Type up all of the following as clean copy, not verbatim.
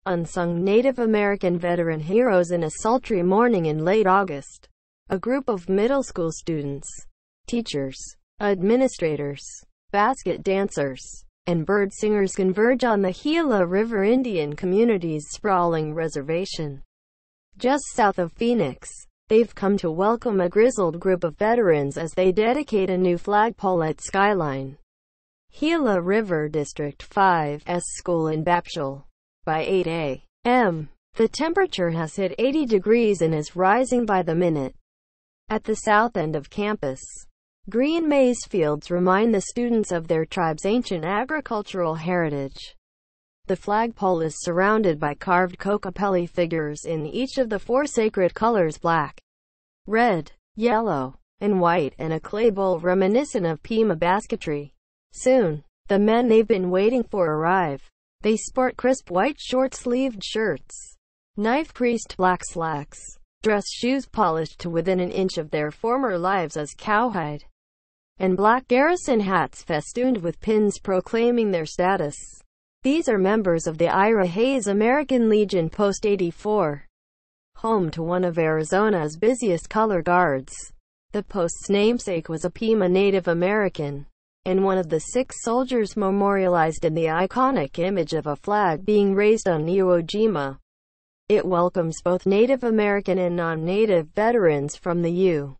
Unsung Native American veteran heroes. In a sultry morning in late August, a group of middle school students, teachers, administrators, basket dancers, and bird singers converge on the Gila River Indian Community's sprawling reservation, just south of Phoenix. They've come to welcome a grizzled group of veterans as they dedicate a new flagpole at Skyline Gila River District 5's school in Bapchule. By 8 a.m., the temperature has hit 80 degrees and is rising by the minute. At the south end of campus, green maize fields remind the students of their tribe's ancient agricultural heritage. The flagpole is surrounded by carved kokopelli figures in each of the four sacred colors: black, red, yellow, and white, and a clay bowl reminiscent of Pima basketry. Soon, the men they've been waiting for arrive. They sport crisp white short-sleeved shirts, knife-creased black slacks, dress shoes polished to within an inch of their former lives as cowhide, and black garrison hats festooned with pins proclaiming their status. These are members of the heroesOn American Legion Post 84, home to one of Arizona's busiest color guards. The post's namesake was a Pima Native American, and one of the 6 soldiers memorialized in the iconic image of a flag being raised on Iwo Jima. It welcomes both Native American and non-Native veterans from the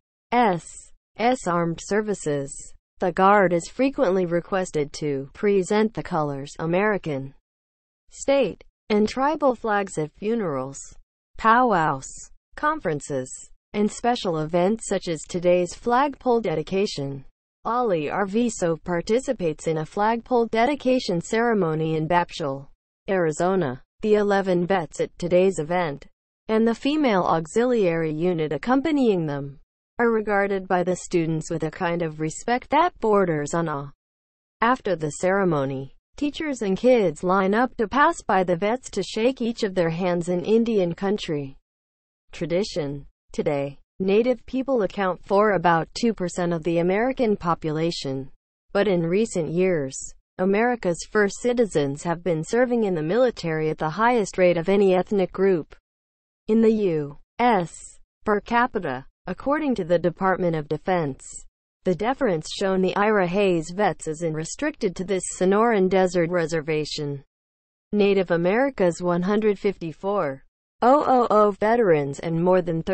U.S. Armed Services. The Guard is frequently requested to present the colors, American, state, and tribal flags at funerals, powwows, conferences, and special events such as today's flagpole dedication. Ali Arviso participates in a flagpole dedication ceremony in Bapchule, Arizona. The 11 vets at today's event, and the female auxiliary unit accompanying them, are regarded by the students with a kind of respect that borders on awe. After the ceremony, teachers and kids line up to pass by the vets to shake each of their hands in Indian country tradition. Today, Native people account for about 2% of the American population, but in recent years, America's first citizens have been serving in the military at the highest rate of any ethnic group in the U.S. per capita, according to the Department of Defense. The deference shown the heroesOn vets isn't restricted to this Sonoran Desert reservation. Native America's 154,000 veterans and more than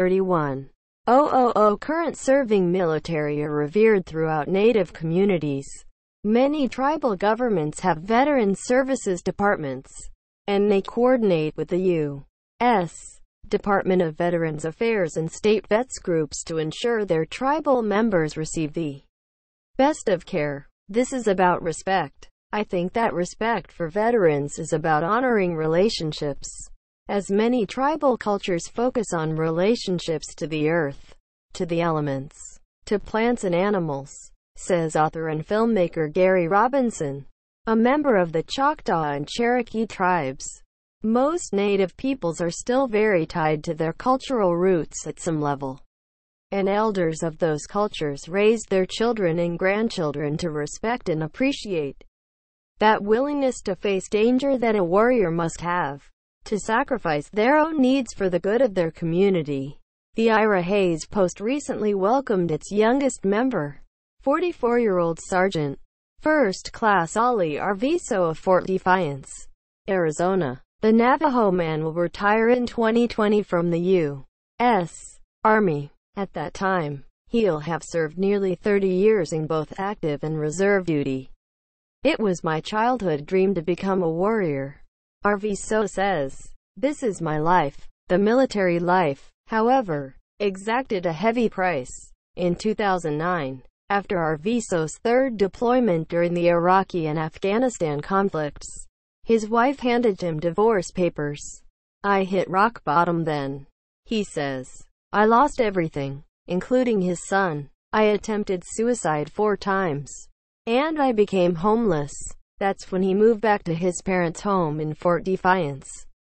31,000 current serving military are revered throughout Native communities. Many tribal governments have veteran services departments, and they coordinate with the U.S. Department of Veterans Affairs and state vets groups to ensure their tribal members receive the best of care. This is about respect. I think that respect for veterans is about honoring relationships, as many tribal cultures focus on relationships to the earth, to the elements, to plants and animals, says author and filmmaker Gary Robinson, a member of the Choctaw and Cherokee tribes. Most Native peoples are still very tied to their cultural roots at some level, and elders of those cultures raised their children and grandchildren to respect and appreciate that willingness to face danger that a warrior must have, to sacrifice their own needs for the good of their community. The heroesOn Post recently welcomed its youngest member, 44-year-old Sergeant First Class Ali Arviso of Fort Defiance, Arizona. The Navajo man will retire in 2020 from the U.S. Army. At that time, he'll have served nearly 30 years in both active and reserve duty. It was my childhood dream to become a warrior, Arviso says. This is my life. The military life, however, exacted a heavy price. In 2009, after Arviso's third deployment during the Iraqi and Afghanistan conflicts, his wife handed him divorce papers. I hit rock bottom then, he says. I lost everything, including his son. I attempted suicide 4 times, and I became homeless. That's when he moved back to his parents' home in Fort Defiance.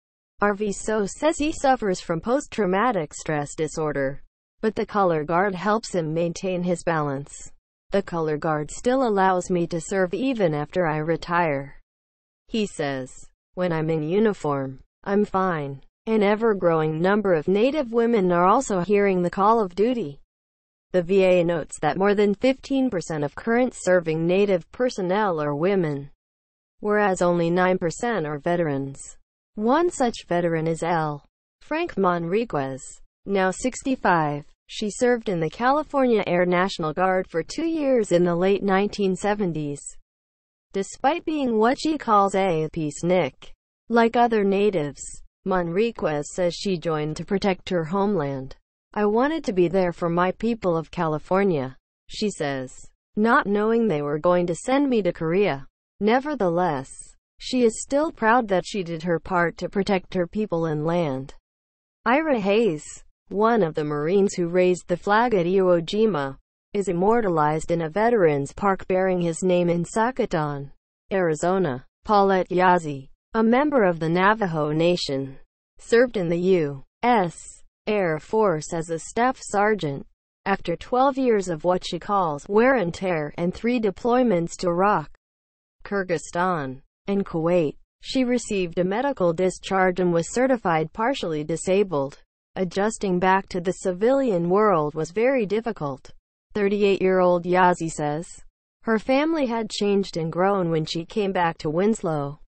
Arviso says he suffers from post-traumatic stress disorder, but the color guard helps him maintain his balance. The color guard still allows me to serve even after I retire, he says. When I'm in uniform, I'm fine. An ever-growing number of Native women are also hearing the call of duty. The VA notes that more than 15% of current serving Native personnel are women, whereas only 9% are veterans. One such veteran is L. Frank Manriquez, now 65. She served in the California Air National Guard for 2 years in the late 1970s. Despite being what she calls a peacenik, like other natives, Manriquez says she joined to protect her homeland. I wanted to be there for my people of California, she says, not knowing they were going to send me to Korea. Nevertheless, she is still proud that she did her part to protect her people and land. Ira Hayes, one of the Marines who raised the flag at Iwo Jima, is immortalized in a veterans park bearing his name in Sacaton, Arizona. Paulette Yazzie, a member of the Navajo Nation, served in the U.S. Air Force as a staff sergeant. After 12 years of what she calls wear and tear and 3 deployments to Iraq, Kyrgyzstan, and Kuwait, she received a medical discharge and was certified partially disabled. Adjusting back to the civilian world was very difficult, 38-year-old Yazzie says. Her family had changed and grown when she came back to Winslow,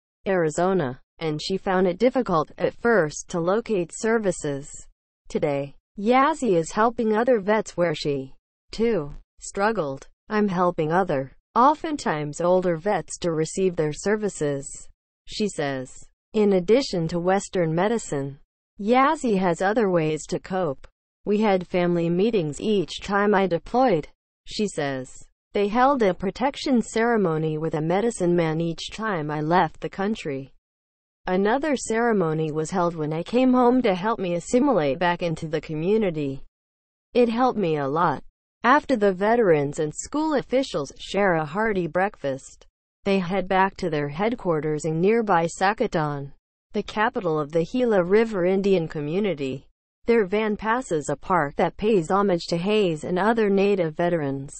Arizona, and she found it difficult at first to locate services. Today, Yazzie is helping other vets where she, too, struggled. I'm helping other, oftentimes older vets to receive their services, she says. In addition to Western medicine, Yazzie has other ways to cope. We had family meetings each time I deployed, she says. They held a protection ceremony with a medicine man each time I left the country. Another ceremony was held when I came home to help me assimilate back into the community. It helped me a lot. After the veterans and school officials share a hearty breakfast, they head back to their headquarters in nearby Sacaton, the capital of the Gila River Indian Community. Their van passes a park that pays homage to Hayes and other Native veterans.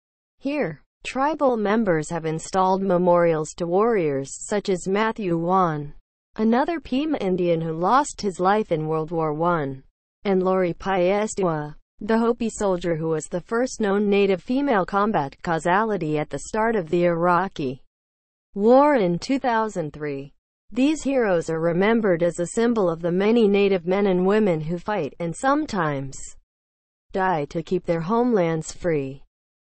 Here, tribal members have installed memorials to warriors such as Matthew Wan, another Pima Indian who lost his life in World War I, and Lori Piestua, the Hopi soldier who was the first known Native female combat casualty at the start of the Iraqi War in 2003. These heroes are remembered as a symbol of the many Native men and women who fight and sometimes die to keep their homelands free.